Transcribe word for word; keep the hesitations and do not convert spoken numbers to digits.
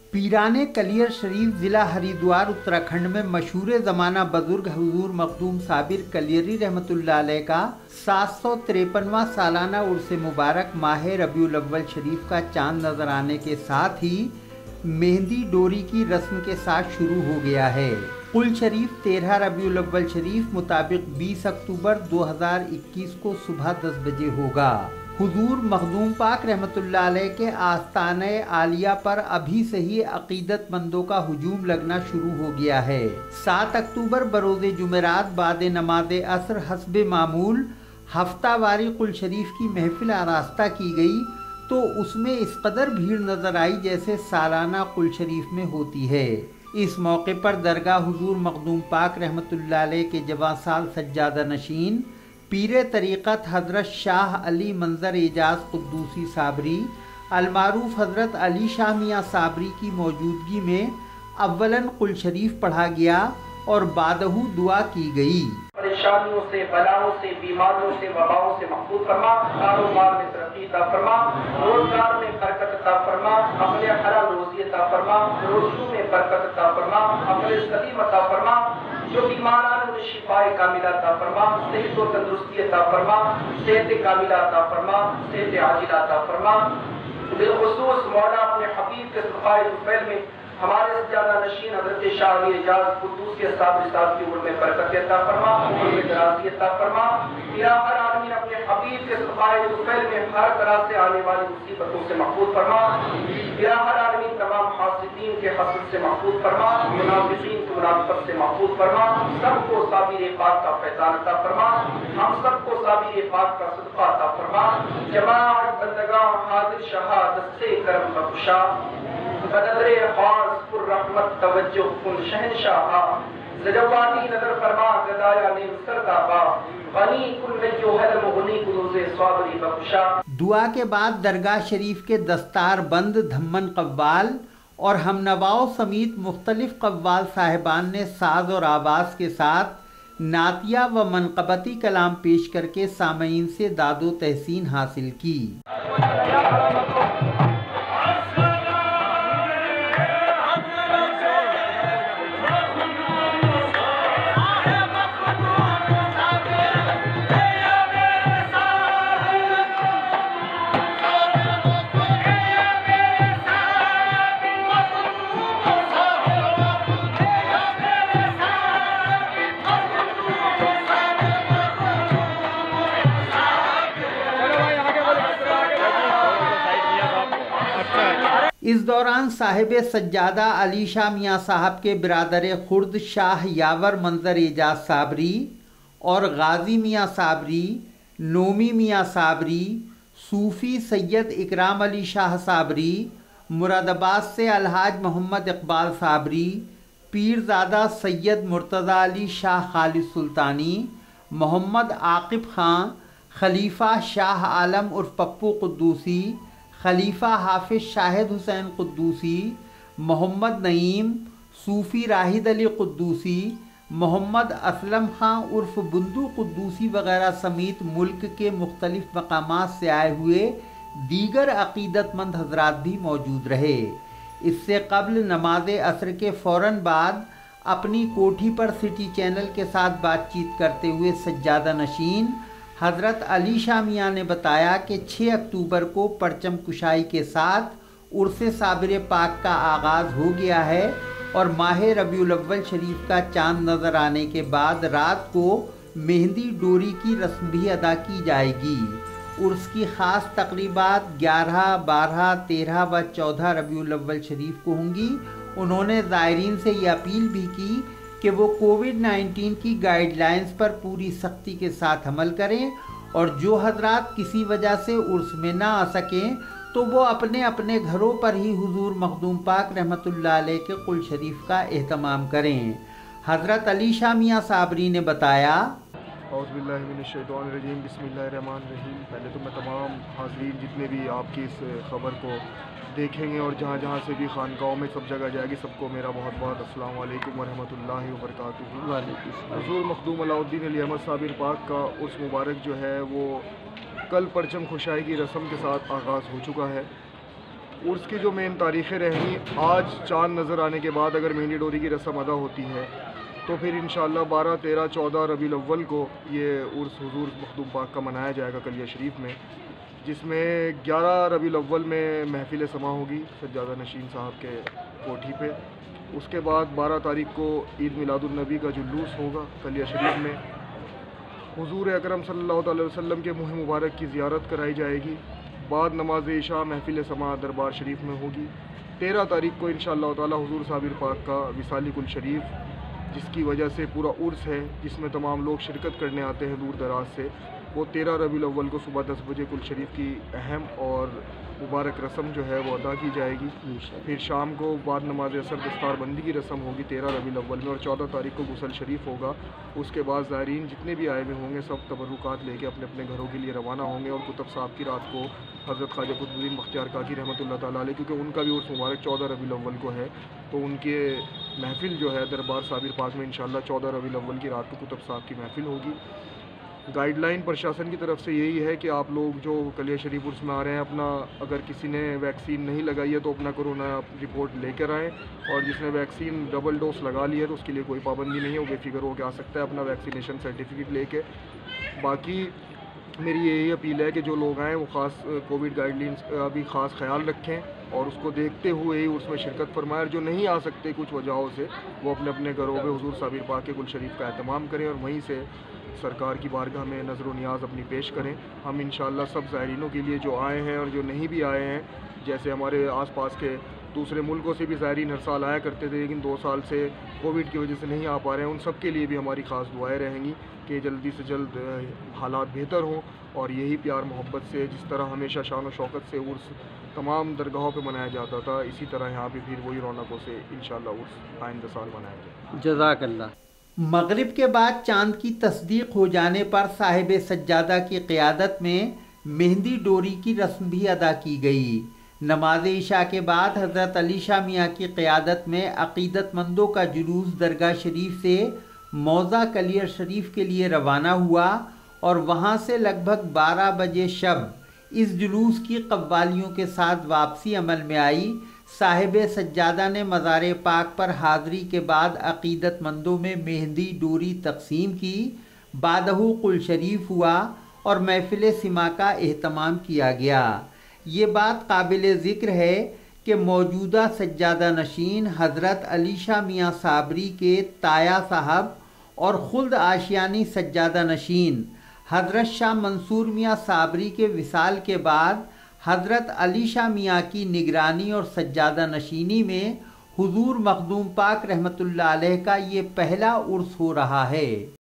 पीराने कलियर शरीफ ज़िला हरिद्वार उत्तराखंड में मशहूर ज़माना बुजुर्ग हुजूर मखदूम साबिर कलियरी रहमतुल्लाह अलैह का सात सौ तिरपनवां सालाना उर्स मुबारक माह रबीउल अव्वल शरीफ का चांद नजर आने के साथ ही मेहंदी डोरी की रस्म के साथ शुरू हो गया है। कुल शरीफ तेरह रबीउल अव्वल शरीफ मुताबिक बीस अक्टूबर दो हज़ार इक्कीस को सुबह दस बजे होगा। हुजूर मखदूम पाक रहमतुल्लाह अलैह के आस्ताने आलिया पर अभी से ही अकीदतमंदों का हुजूम लगना शुरू हो गया है। सात अक्टूबर बरोज़े जुमेरात बाद नमाज असर हस्ब मामूल हफ्तावारी कुल शरीफ की महफिल आरास्ता की गई तो उसमें इस कदर भीड़ नजर आई जैसे सालाना कुल शरीफ में होती है। इस मौके पर दरगाह हुजूर मखदूम पाक रहमतुल्लाह अलैह के जवां साल सज्जादा नशीन पीर तरीक़त हज़रत शाह अली मंजर एजाज कुद्दूसी साबरी अलमारूफ हज़रत अली शाह मियाँ साबरी की मौजूदगी में अव्वलन कुल शरीफ पढ़ा गया और बादहू दुआ की गई। परेशानियों से, बलाओं से, बीमारियों से, वबाओं से महफूज फरमा, कारोबार में तरक्की अता फरमा, रोजगार में बरकत अता फरमा, अपने हलाल रोज़ी अता फरमा, रोज़ों में बरकत अता फरमा, अपने सलीम अता फरमा, जो बीमारान उन्हें शिफाए कामिला अता फरमा, सेहत और तंदुरुस्ती अता फरमा, सेहत कामिला अता फरमा, सेहत आजिला अता फरमा। बिलखुसूस मौला अपने हबीब के सफ़ाए जुफैल में हमारे सज्जादा नशीन हज़रत शाह अली एजाज कुद्दूसी साबिर साहब की उम्र में बरकत अता फरमा, उम्र में दराज़ी अता फरमा। या हर आदमी अपने हबीब के सफ़ाए जुफैल में हर तरह से आने वाली मुसीबतों से महफूज फरमा। या हर आदमी तमाम हासिदीन के हसद से महफूज फरमा, मुनाफिकीन की मुनाफत से महफूज फरमा। सबको साबिर पाक का फैज़ान अता फरमा, हम सबको साबिर पाक का सदका अता फरमा। जमाअत बंदगां हाजिर शहादत से करम बख्शा, बदरे खास पुर रहमत तवज्जो कुन शहनशाह, ज़जवाती नजर फरमा गदाया नेम सरदाबा, गनी कुल नय्यो हलम गुनी कुरूज़े स्वाबरी बख्शा। दुआ के बाद दरगाह शरीफ के दस्तार बंद धम्मन कव्वाल और हमनवाओं समेत मुख्तलिफ कव्वाल साहिबान ने साज और आवाज़ के साथ नातिया व मनक़बती कलाम पेश करके सामईन से दादो तहसीन हासिल की। इस दौरान साहिब सज्जादा अली शाह मियाँ साहब के बिरादर खुर्द शाह यावर मंजर एजाज साबरी और गाजी मियाँ साबरी, नोमी मियाँ साबरी, सूफ़ी सैयद इकराम अली शाह साबरी, मुरादाबाद से अलहाज मोहम्मद इकबाल साबरी, पीरज़ादा सैयद मुर्तज़ा अली शाह खालिद सुल्तानी, मोहम्मद आकिब खां, खलीफा शाह आलम उर्फ पप्पू कुद्दूसी, खलीफा हाफिज शाहिद हुसैन कुद्दूसी, मोहम्मद नईम, सूफ़ी राहिद अली कुद्दूसी, मोहम्मद असलम खां उर्फ बुंदू कुद्दूसी वगैरह समेत मुल्क के मुख्तलिफ मकामात से आए हुए दीगर अकीदतमंद हजरात भी मौजूद रहे। इससे कबल नमाज असर के फ़ौरन बाद अपनी कोठी पर सिटी चैनल के साथ बातचीत करते हुए सज्जादा नशीन हज़रत अली शाह मियाँ ने बताया कि छः अक्टूबर को परचम कुशाई के साथ उर्स साबिर पाक का आगाज़ हो गया है और माह रबीउल अव्वल शरीफ का चांद नज़र आने के बाद रात को मेहंदी डोरी की रस्म भी अदा की जाएगी। उर्स की ख़ास तकरीबात ग्यारह, बारह, तेरह व चौदह रबीउल अव्वल शरीफ को होंगी। उन्होंने ज़ायरीन से ये अपील भी की कि वो कोविड नाइन्टीन की गाइडलाइंस पर पूरी सख्ती के साथ अमल करें और जो हजरात किसी वजह से उर्स में ना आ सकें तो वो अपने अपने घरों पर ही हुजूर मखदूम पाक रहमतुल्लाह अलैह के कुल शरीफ का एहतमाम करें। हज़रत अली शाह मियाँ साबरी ने बताया, औज़ुबिल्लाहिमिनश्शैतानिर्रजीम, बिस्मिल्लाहिर्रहमानिर्रहीम। पहले तो मैं तमाम हाज़रीन जितने भी आपकी इस खबर को देखेंगे और जहाँ जहाँ से भी खानकाहों में सब जगह जाएगी, सबको मेरा बहुत बहुत अस्सलाम वालेकुम वरहमतुल्लाहि वबरकातुहू। हुज़ूर मखदूम अलाउद्दीन अली अहमद साबिर पाक का उर्स मुबारक जो है वो कल परचम खुशाई की रस्म के साथ आगाज़ हो चुका है। عرس کی جو مین تاریخیں رہیں گی، آج چاند نظر آنے کے بعد اگر مہندی ڈوری کی رسم ادا ہوتی ہے تو پھر انشاءاللہ بارہ تیرہ چودہ ربیع الاول کو یہ عرس حضور مخدوم پاک کا منایا جائے گا کلیہ شریف میں، جس میں گیارہ ربیع الاول میں محفل سما ہوگی سجادہ نشین صاحب کے کوٹھی پہ۔ اس کے بعد بارہ تاریخ کو عید میلاد النبی کا جلوس ہوگا کلیہ شریف میں، حضور اکرم صلی اللہ تعالی وسلم کے منہ مبارک کی زیارت کرائی جائے گی، بعد نماز عشاء محفل سما دربار شریف میں ہوگی۔ تیرہ تاریخ کو انشاءاللہ تعالی حضور صابر پاک کا وصال کل شریف، جس کی وجہ سے پورا عرس ہے، جس میں تمام لوگ شرکت کرنے آتے ہیں دور دراز سے، وہ تیرہ ربیع الاول کو صبح دس بجے کل شریف کی اہم اور مبارک رسم جو ہے وہ ادا کی جائے گی۔ پھر شام کو بعد نماز عصر دستار بندی کی رسم ہوگی تیرہ ربیع الاول میں، اور چودہ تاریخ کو غسل شریف ہوگا۔ اس کے بعد زائرین جتنے بھی آئے ہوئے ہوں گے سب تبرکات لے کے اپنے اپنے گھروں کے لیے روانہ ہوں گے، اور کتب صاحب کی رات کو حضرت خواجہ قطب الدین بختیار کاکی رحمۃ اللہ تعالیٰ علیہ، کیونکہ ان کا بھی عرس مبارک چودہ ربیع الاول کو ہے، تو ان کے محفل جو ہے دربار صابر پاک میں انشاءاللہ چودہ ربیع الاول کی رات کو کتب صاحب کی محفل ہوگی۔ گائیڈ لائن پرشاسن کی طرف سے یہی ہے کہ آپ لوگ جو کلیہ شریف عرس میں آ رہے ہیں، اپنا اگر کسی نے ویکسین نہیں لگائی ہے تو اپنا کرونا رپورٹ لے کر آئیں، اور جس نے ویکسین ڈبل ڈوز لگا لی ہے تو اس کے لیے کوئی پابندی نہیں ہے، وہ بے فکر ہو کے آ سکتا ہے اپنا ویکسینیشن سرٹیفکیٹ لے کے۔ باقی میری یہی اپیل ہے کہ جو لوگ آئیں وہ خاص کووڈ گائیڈ لائنس کا بھی خاص خیال رکھیں اور اس کو دیکھتے ہوئے ہی اس میں شرکت فرمائیں، اور جو نہیں آ سکتے کچھ وجہوں سے وہ اپنے اپنے گھروں پہ حضور صابر پاک کے گل شریف کا اہتمام کریں اور وہیں سے سرکار کی بارگاہ میں نظر و نیاز اپنی پیش کریں۔ ہم انشاءاللہ سب زائرینوں کے لیے جو آئے ہیں اور جو نہیں بھی آئے ہیں، جیسے ہمارے آس پاس کے دوسرے ملکوں سے بھی زائرین ہر سال آیا کرتے تھے لیکن دو سال سے کووڈ کی وجہ سے نہیں آ پا رہے ہیں، ان سب کے لیے بھی ہماری خاص دعائیں رہیں گی کہ جلدی سے جلد حالات بہتر ہوں، اور یہی پیار محبت سے جس طرح ہمیشہ شان و شوکت سے عرس تمام درگاہوں پہ منایا جاتا تھا، اسی طرح یہاں پہ پھر وہی رونقوں سے انشاءاللہ عرس آئندہ سال منایا جائے۔ جزاک اللہ۔ مغرب کے بعد چاند کی تصدیق ہو جانے پر صاحب سجادہ کی قیادت میں مہندی ڈوری کی رسم بھی ادا کی گئی۔ نماز عشاء کے بعد حضرت علی شاہ میاں کی قیادت میں عقیدت مندوں کا جلوس درگاہ شریف سے موضع کلیہ شریف کے لیے روانہ ہوا، اور وہاں سے لگ بھگ بارہ بجے شب اس جلوس کی قوالیوں کے ساتھ واپسی عمل میں آئی۔ صاحب سجادہ نے مزار پاک پر حاضری کے بعد عقیدت مندوں میں مہندی ڈوری تقسیم کی، بعدہ قل شریف ہوا اور محفل سما کا اہتمام کیا گیا۔ یہ بات قابل ذکر ہے کہ موجودہ سجادہ نشین حضرت علی شاہ میاں صابری کے تایا صاحب اور خلد آشیانی سجادہ نشین حضرت شاہ منصور میاں صابری کے وصال کے بعد حضرت علی شاہ میاں کی نگرانی اور سجادہ نشینی میں حضور مخدوم پاک رحمۃ اللہ علیہ کا یہ پہلا عرس ہو رہا ہے۔